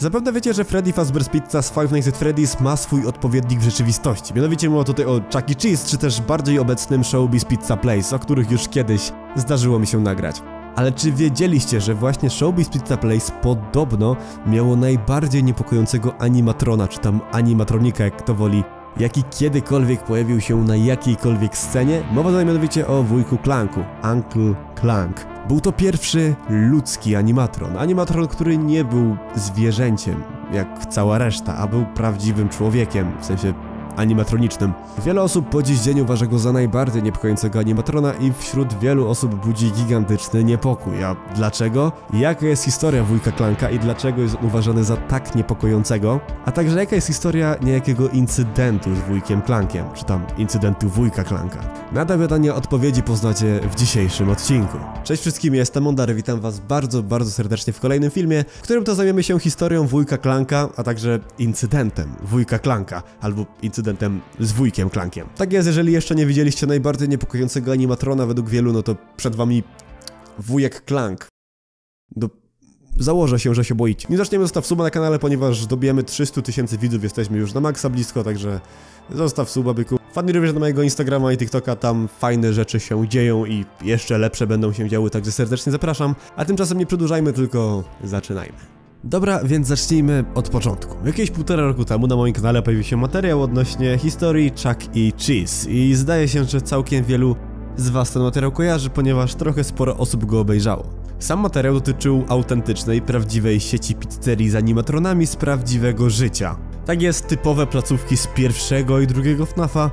Zapewne wiecie, że Freddy Fazbear's Pizza z Five Nights at Freddy's ma swój odpowiednik w rzeczywistości. Mianowicie mowa tutaj o Chuck E. Cheese, czy też bardziej obecnym Showbiz Pizza Place, o których już kiedyś zdarzyło mi się nagrać. Ale czy wiedzieliście, że właśnie Showbiz Pizza Place podobno miało najbardziej niepokojącego animatrona, czy tam animatronika, jak kto woli, jaki kiedykolwiek pojawił się na jakiejkolwiek scenie? Mowa tutaj mianowicie o wujku Clanku, Uncle Clank. Był to pierwszy ludzki animatron, który nie był zwierzęciem, jak cała reszta, a był prawdziwym człowiekiem, w sensie animatronicznym. Wiele osób po dziś dzień uważa go za najbardziej niepokojącego animatrona i wśród wielu osób budzi gigantyczny niepokój. A dlaczego? Jaka jest historia wujka Clanka i dlaczego jest uważany za tak niepokojącego? A także jaka jest historia niejakiego incydentu z wujkiem Clankiem, czy tam incydentu wujka Clanka? Na te pytania odpowiedzi poznacie w dzisiejszym odcinku. Cześć wszystkim, jestem Mondary, witam was bardzo serdecznie w kolejnym filmie, w którym to zajmiemy się historią wujka Clanka, a także incydentem wujka Clanka, albo incydentem z wujkiem Clankiem. Tak jest, jeżeli jeszcze nie widzieliście najbardziej niepokojącego animatrona według wielu, no to przed wami wujek Clank. Założę się, że się boicie. Nie zaczniemy, zostaw suba na kanale, ponieważ dobijemy 300 000 widzów, jesteśmy już na maksa blisko, także zostaw suba, byku. Wpadnij również na mojego Instagrama i TikToka, tam fajne rzeczy się dzieją i jeszcze lepsze będą się działy, także serdecznie zapraszam. A tymczasem nie przedłużajmy, tylko zaczynajmy. Dobra, więc zacznijmy od początku. Jakieś 1,5 roku temu na moim kanale pojawił się materiał odnośnie historii Chuck E. Cheese i zdaje się, że całkiem wielu z was ten materiał kojarzy, ponieważ trochę sporo osób go obejrzało. Sam materiał dotyczył autentycznej, prawdziwej sieci pizzerii z animatronami z prawdziwego życia. Tak jest, typowe placówki z pierwszego i drugiego FNAF-a,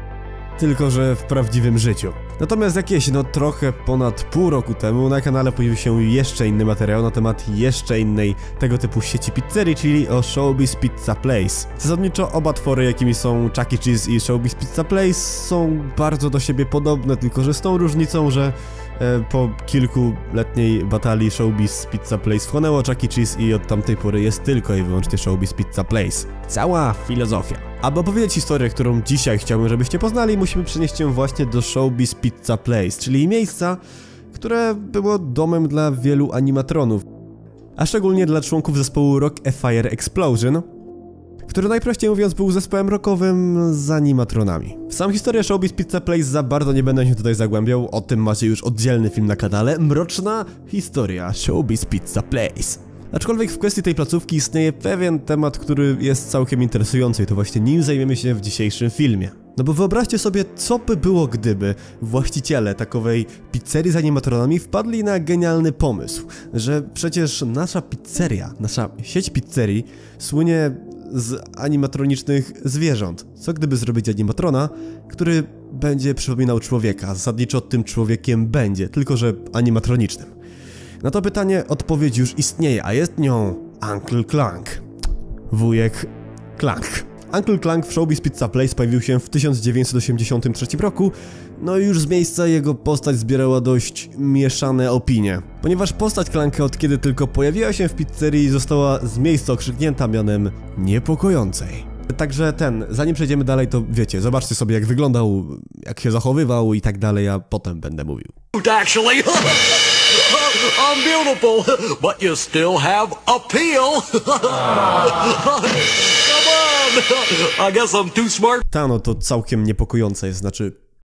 tylko że w prawdziwym życiu. Natomiast jakieś, trochę ponad pół roku temu na kanale pojawił się jeszcze inny materiał na temat jeszcze innej tego typu sieci pizzerii, czyli o Showbiz Pizza Place. Zasadniczo oba twory, jakimi są Chuck E. Cheese i Showbiz Pizza Place, są bardzo do siebie podobne, tylko że z tą różnicą, że po kilkuletniej batalii Showbiz Pizza Place wchłonęło Chuck E. Cheese i od tamtej pory jest tylko i wyłącznie Showbiz Pizza Place. Cała filozofia. Aby opowiedzieć historię, którą dzisiaj chciałbym, żebyście poznali, musimy przenieść się właśnie do Showbiz Pizza Place, czyli miejsca, które było domem dla wielu animatronów, a szczególnie dla członków zespołu Rock a Fire Explosion, który najprościej mówiąc był zespołem rockowym z animatronami. W samą historię Showbiz Pizza Place za bardzo nie będę się tutaj zagłębiał, o tym macie już oddzielny film na kanale, mroczna historia Showbiz Pizza Place. Aczkolwiek w kwestii tej placówki istnieje pewien temat, który jest całkiem interesujący i to właśnie nim zajmiemy się w dzisiejszym filmie. No bo wyobraźcie sobie, co by było, gdyby właściciele takowej pizzerii z animatronami wpadli na genialny pomysł, że przecież nasza pizzeria, nasza sieć pizzerii słynie z animatronicznych zwierząt. Co gdyby zrobić animatrona, który będzie przypominał człowieka, zasadniczo tym człowiekiem będzie, tylko że animatronicznym. Na to pytanie odpowiedź już istnieje, a jest nią Uncle Clank. Wujek Clank. Uncle Clank w Showbiz Pizza Place pojawił się w 1983 roku, no i już z miejsca jego postać zbierała dość mieszane opinie. Ponieważ postać Clanka od kiedy tylko pojawiła się w pizzerii została z miejsca okrzyknięta mianem niepokojącej. Także zanim przejdziemy dalej, to wiecie, zobaczcie sobie jak wyglądał, jak się zachowywał i tak dalej, a potem będę mówił. Actually, I'm beautiful, but you still have appeal. Come on, I guess I'm too smart. No to całkiem niepokojące jest, znaczy...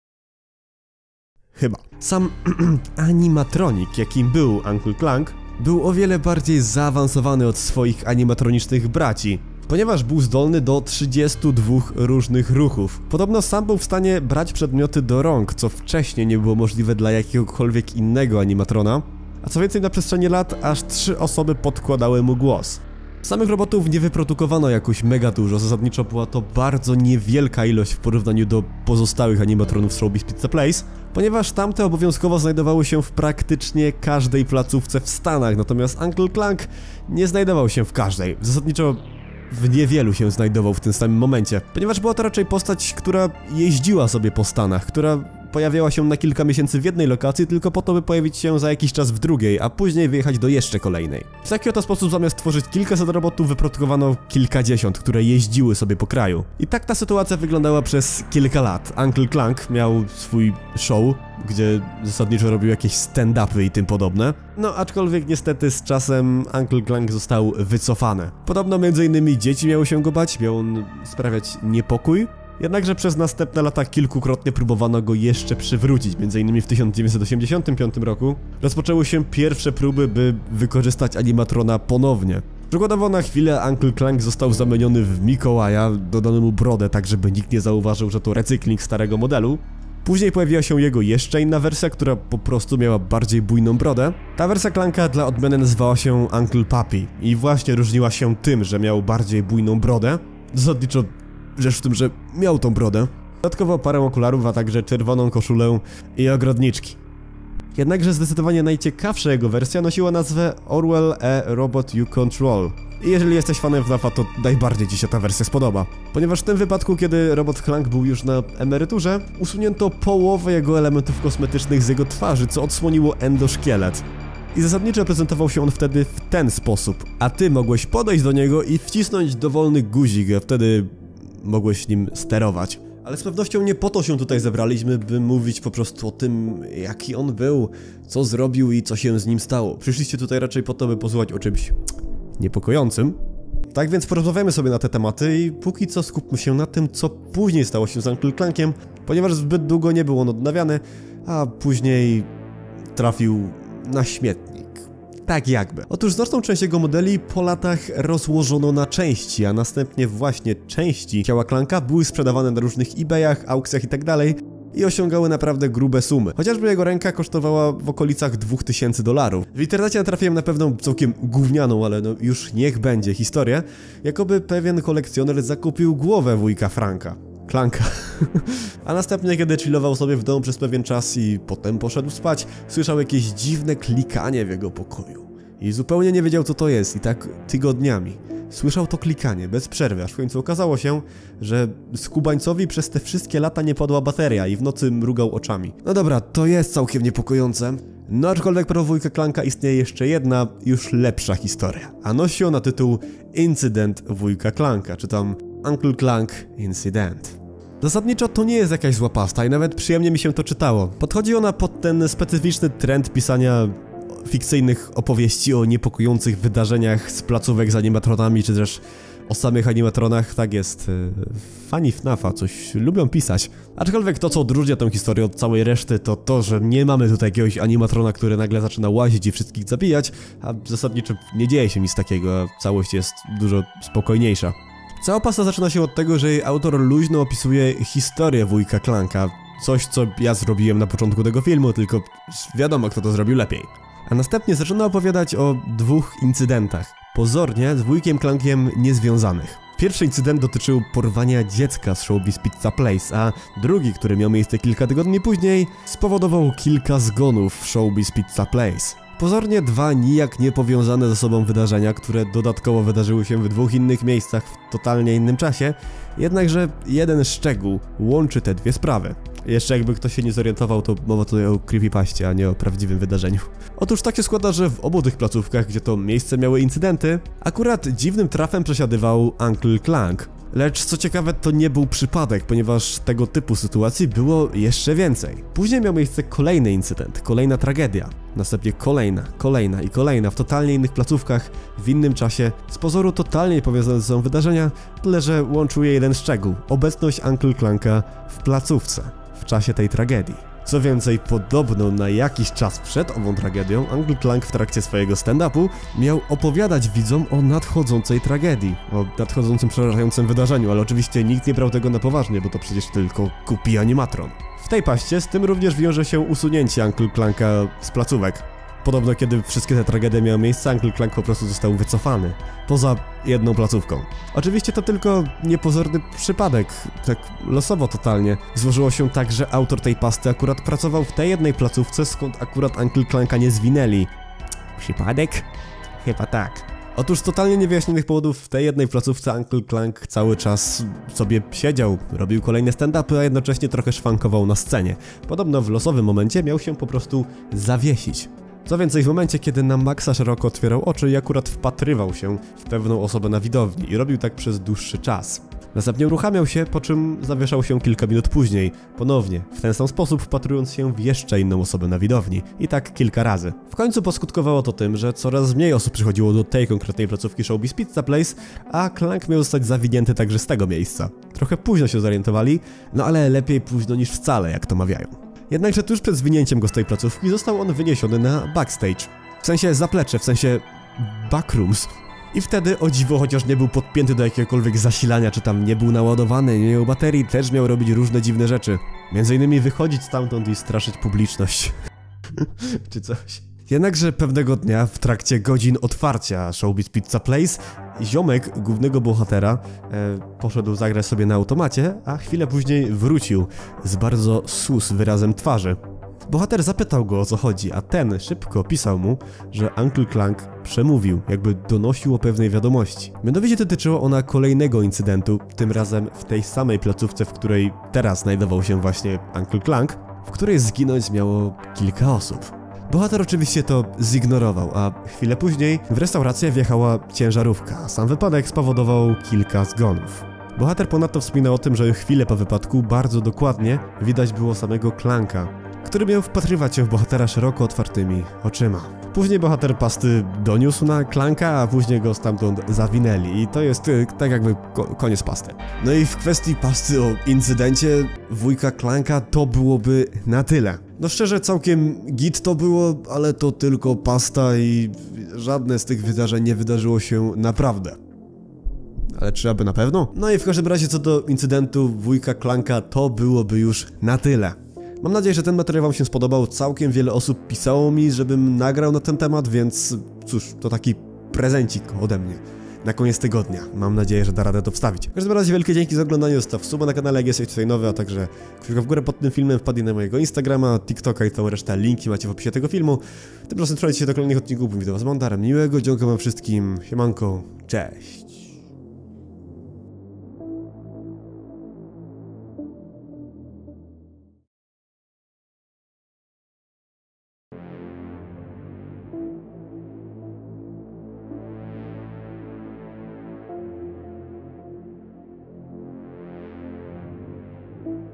Chyba. Sam animatronik, jakim był Uncle Clank, był o wiele bardziej zaawansowany od swoich animatronicznych braci, ponieważ był zdolny do 32 różnych ruchów. Podobno sam był w stanie brać przedmioty do rąk, co wcześniej nie było możliwe dla jakiegokolwiek innego animatrona, a co więcej na przestrzeni lat aż 3 osoby podkładały mu głos. Samych robotów nie wyprodukowano jakoś mega dużo, zasadniczo była to bardzo niewielka ilość w porównaniu do pozostałych animatronów z Showbiz Pizza Place, ponieważ tamte obowiązkowo znajdowały się w praktycznie każdej placówce w Stanach, natomiast Uncle Clank nie znajdował się w każdej. Zasadniczo w niewielu się znajdował w tym samym momencie, ponieważ była to raczej postać, która jeździła sobie po Stanach, która pojawiała się na kilka miesięcy w jednej lokacji, tylko po to, by pojawić się za jakiś czas w drugiej, a później wyjechać do jeszcze kolejnej. W taki oto sposób zamiast tworzyć kilkaset robotów, wyprodukowano kilkadziesiąt, które jeździły sobie po kraju. I tak ta sytuacja wyglądała przez kilka lat. Uncle Clank miał swój show, gdzie zasadniczo robił jakieś stand-upy i tym podobne. No aczkolwiek niestety z czasem Uncle Clank został wycofany. Podobno m.in. dzieci miały się go bać, miał on sprawiać niepokój. Jednakże przez następne lata kilkukrotnie próbowano go jeszcze przywrócić, m.in. w 1985 roku rozpoczęły się pierwsze próby, by wykorzystać animatrona ponownie. Przykładowo na chwilę Uncle Clank został zamieniony w Mikołaja, dodano mu brodę, tak żeby nikt nie zauważył, że to recykling starego modelu. Później pojawiła się jego jeszcze inna wersja, która po prostu miała bardziej bujną brodę. Ta wersja Clanka dla odmiany nazywała się Uncle Papi i właśnie różniła się tym, że miał bardziej bujną brodę. Zasadniczo rzecz w tym, że miał tą brodę. Dodatkowo parę okularów, a także czerwoną koszulę i ogrodniczki. Jednakże zdecydowanie najciekawsza jego wersja nosiła nazwę Orwell A Robot You Control. I jeżeli jesteś fanem FNAF-a, to najbardziej ci się ta wersja spodoba. Ponieważ w tym wypadku, kiedy robot Clank był już na emeryturze, usunięto połowę jego elementów kosmetycznych z jego twarzy, co odsłoniło endoszkielet. I zasadniczo prezentował się on wtedy w ten sposób. A ty mogłeś podejść do niego i wcisnąć dowolny guzik, a wtedy mogłeś nim sterować. Ale z pewnością nie po to się tutaj zebraliśmy, by mówić po prostu o tym, jaki on był, co zrobił i co się z nim stało. Przyszliście tutaj raczej po to, by posłuchać o czymś niepokojącym. Tak więc porozmawiamy sobie na te tematy i póki co skupmy się na tym, co później stało się z Uncle Clankiem, ponieważ zbyt długo nie był on odnawiany, a później trafił na śmietnik. Tak jakby. Otóż znaczną część jego modeli po latach rozłożono na części, a następnie właśnie części ciała Clanka były sprzedawane na różnych eBayach, aukcjach itd. I osiągały naprawdę grube sumy. Chociażby jego ręka kosztowała w okolicach $2000. W internecie natrafiłem na pewną całkiem gównianą, ale no już niech będzie historię, jakoby pewien kolekcjoner zakupił głowę wujka Franka. Clanka. A następnie, kiedy chillował sobie w domu przez pewien czas i potem poszedł spać, słyszał jakieś dziwne klikanie w jego pokoju. I zupełnie nie wiedział, co to jest, i tak tygodniami. Słyszał to klikanie bez przerwy, aż w końcu okazało się, że skubańcowi przez te wszystkie lata nie padła bateria i w nocy mrugał oczami. No dobra, to jest całkiem niepokojące. No aczkolwiek pro wujka Clanka istnieje jeszcze jedna, już lepsza historia. A nosi ona tytuł Incydent wujka Clanka, czy tam Uncle Clank Incident. Zasadniczo to nie jest jakaś zła pasta i nawet przyjemnie mi się to czytało. Podchodzi ona pod ten specyficzny trend pisania fikcyjnych opowieści o niepokojących wydarzeniach z placówek z animatronami, czy też o samych animatronach. Tak jest, fani FNAF-a coś lubią pisać. Aczkolwiek to, co odróżnia tę historię od całej reszty, to to, że nie mamy tutaj jakiegoś animatrona, który nagle zaczyna łazić i wszystkich zabijać, a zasadniczo nie dzieje się nic takiego, a całość jest dużo spokojniejsza. Cała pasta zaczyna się od tego, że jej autor luźno opisuje historię wujka Clanka. Coś, co ja zrobiłem na początku tego filmu, tylko wiadomo, kto to zrobił lepiej. A następnie zaczyna opowiadać o dwóch incydentach, pozornie z wujkiem Clankiem niezwiązanych. Pierwszy incydent dotyczył porwania dziecka z Showbiz Pizza Place, a drugi, który miał miejsce kilka tygodni później, spowodował kilka zgonów w Showbiz Pizza Place. Pozornie dwa nijak niepowiązane ze sobą wydarzenia, które dodatkowo wydarzyły się w dwóch innych miejscach w totalnie innym czasie, jednakże jeden szczegół łączy te dwie sprawy. Jeszcze jakby ktoś się nie zorientował, to mowa tutaj o creepypaście, a nie o prawdziwym wydarzeniu. Otóż tak się składa, że w obu tych placówkach, gdzie to miejsce miały incydenty, akurat dziwnym trafem przesiadywał Uncle Clank. Lecz co ciekawe, to nie był przypadek, ponieważ tego typu sytuacji było jeszcze więcej. Później miał miejsce kolejny incydent, kolejna tragedia. Następnie kolejna i kolejna w totalnie innych placówkach, w innym czasie, z pozoru totalnie powiązane ze sobą wydarzenia, tyle że łączył je jeden szczegół – obecność Uncle Clanka w placówce w czasie tej tragedii. Co więcej, podobno na jakiś czas przed ową tragedią Uncle Clank w trakcie swojego stand-upu miał opowiadać widzom o nadchodzącej tragedii, o nadchodzącym przerażającym wydarzeniu, ale oczywiście nikt nie brał tego na poważnie, bo to przecież tylko głupi animatron. W tej paście z tym również wiąże się usunięcie Uncle Clanka z placówek. Podobno kiedy wszystkie te tragedie miały miejsce, Uncle Clank po prostu został wycofany, poza jedną placówką. Oczywiście to tylko niepozorny przypadek, tak losowo totalnie. Złożyło się tak, że autor tej pasty akurat pracował w tej jednej placówce, skąd akurat Uncle Clanka nie zwinęli. Przypadek? Chyba tak. Otóż z totalnie niewyjaśnionych powodów w tej jednej placówce Uncle Clank cały czas sobie siedział, robił kolejne stand-upy, a jednocześnie trochę szwankował na scenie. Podobno w losowym momencie miał się po prostu zawiesić. Co więcej, w momencie, kiedy na maksa szeroko otwierał oczy i akurat wpatrywał się w pewną osobę na widowni i robił tak przez dłuższy czas. Następnie uruchamiał się, po czym zawieszał się kilka minut później, ponownie, w ten sam sposób wpatrując się w jeszcze inną osobę na widowni. I tak kilka razy. W końcu poskutkowało to tym, że coraz mniej osób przychodziło do tej konkretnej placówki Showbiz Pizza Place, a Clank miał zostać zawinięty także z tego miejsca. Trochę późno się zorientowali, no ale lepiej późno niż wcale, jak to mawiają. Jednakże tuż przed zwinięciem go z tej placówki został on wyniesiony na backstage. W sensie zaplecze, w sensie backrooms. I wtedy, o dziwo, chociaż nie był podpięty do jakiegokolwiek zasilania, czy tam nie był naładowany, nie miał baterii, też miał robić różne dziwne rzeczy. Między innymi wychodzić stamtąd i straszyć publiczność. czy coś. Jednakże pewnego dnia, w trakcie godzin otwarcia Showbiz Pizza Place, ziomek głównego bohatera poszedł zagrać sobie na automacie, a chwilę później wrócił z bardzo sus wyrazem twarzy. Bohater zapytał go, o co chodzi, a ten szybko opisał mu, że Uncle Clank przemówił, jakby donosił o pewnej wiadomości. Mianowicie dotyczyło ona kolejnego incydentu, tym razem w tej samej placówce, w której teraz znajdował się właśnie Uncle Clank, w której zginąć miało kilka osób. Bohater oczywiście to zignorował, a chwilę później w restaurację wjechała ciężarówka, a sam wypadek spowodował kilka zgonów. Bohater ponadto wspominał o tym, że chwilę po wypadku bardzo dokładnie widać było samego Clanka, który miał wpatrywać się w bohatera szeroko otwartymi oczyma. Później bohater pasty doniósł na Clanka, a później go stamtąd zawinęli i to jest tak jakby koniec pasty. No i w kwestii pasty o incydencie wujka Clanka to byłoby na tyle. No szczerze, całkiem git to było, ale to tylko pasta i żadne z tych wydarzeń nie wydarzyło się naprawdę. Ale czy aby na pewno? No i w każdym razie co do incydentu wujka Clanka to byłoby już na tyle. Mam nadzieję, że ten materiał wam się spodobał. Całkiem wiele osób pisało mi, żebym nagrał na ten temat, więc cóż, to taki prezencik ode mnie na koniec tygodnia. Mam nadzieję, że da radę to wstawić. W każdym razie wielkie dzięki za oglądanie, zostaw suba na kanale, jak jesteś tutaj nowy, a także kciuka w górę pod tym filmem, wpadnij na mojego Instagrama, TikToka i całą resztę linki macie w opisie tego filmu. Tymczasem trzymajcie się do kolejnych odcinków, mówię do was Mondar, miłego, dziękuję wam wszystkim, siemanko, cześć.